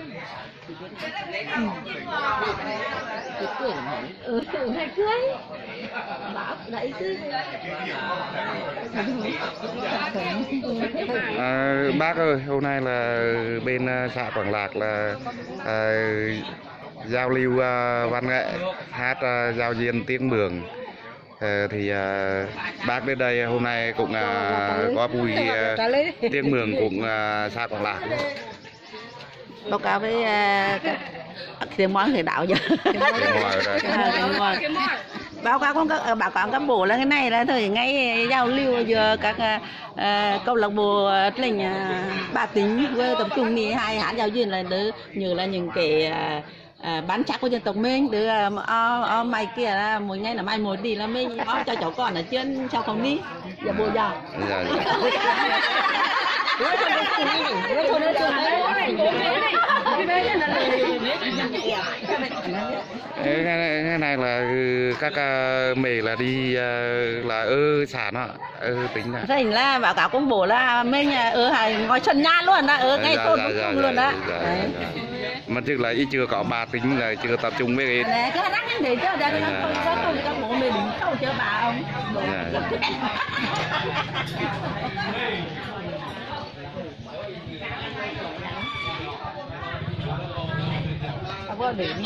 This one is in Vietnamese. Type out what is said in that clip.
Hay cưới bảo đấy chứ. Bác ơi, hôm nay là bên xã Quảng Lạc là giao lưu văn nghệ hát giao duyên tiếng Mường. Thì bác đến đây hôm nay cũng có vui tiếng Mường cũng xã Quảng Lạc. Báo cáo với các tiếng món người đạo giờ. Báo cáo các bộ là cái này là thời ngay giao lưu giữa các câu lạc bộ lệnh Bà Tính với tập trung đi hai hát giao duyên là đỡ như là những cái bán chắc của dân tộc mình đứa mày kia là mỗi ngày là mai một đi là mình cho cháu con ở trên sao không đi giờ bố giờ. Cái này là các mề là đi là sản ạ, tính là. Thành là báo cáo công bố là mình ngồi chân nhà luôn đó, ngay thôn luôn đó. Mà chứ là ít chưa có bà tính là chưa tập trung với cái rắc em để cho đây không các bộ mình đứng sau cho bà ông. Để